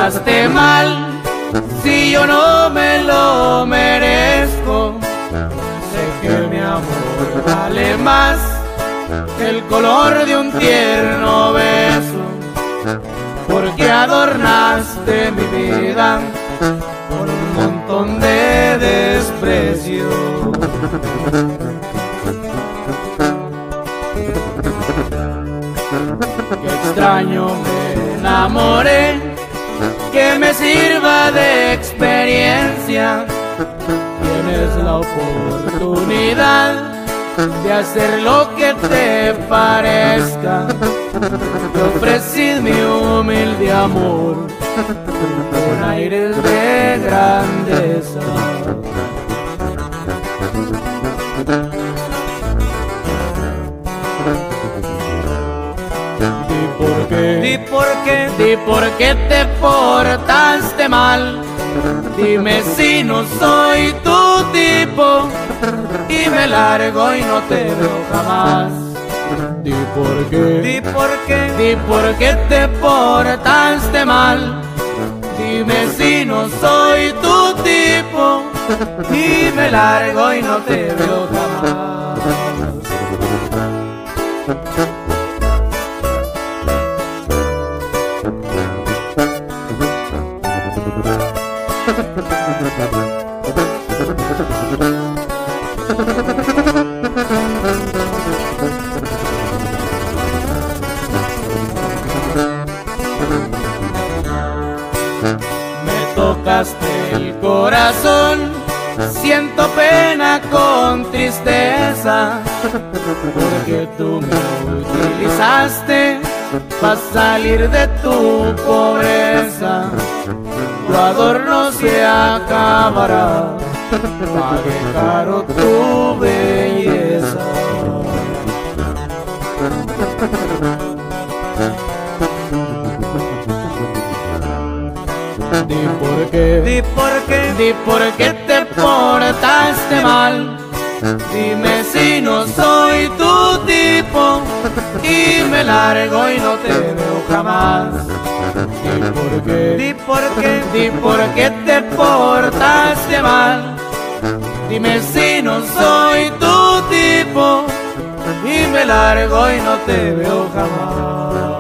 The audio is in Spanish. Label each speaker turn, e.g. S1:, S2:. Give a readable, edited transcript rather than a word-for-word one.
S1: portaste mal, si yo no me lo merezco. Sé que mi amor vale más que el color de un tierno beso, porque adornaste mi vida con un montón de desprecio. Qué extraño me enamoré, que me sirva de experiencia. Tienes la oportunidad de hacer lo que te parezca. Te ofrecí mi humilde amor con aires de grandeza. Di por qué te portaste mal. Dime si no soy tu tipo y me largo y no te veo jamás. Di por qué te portaste mal. Dime si no soy tu tipo y me largo y no te veo jamás. Me tocaste el corazón, siento pena con tristeza, porque tú me utilizaste para salir de tu pobreza. Tu adorno se acabará, pague caro tu belleza. Di por qué te portaste mal. Dime si no soy tu tipo y me largo y no te veo jamás. Di por qué te portaste mal. Dime si no soy tu tipo y me largo y no te veo jamás.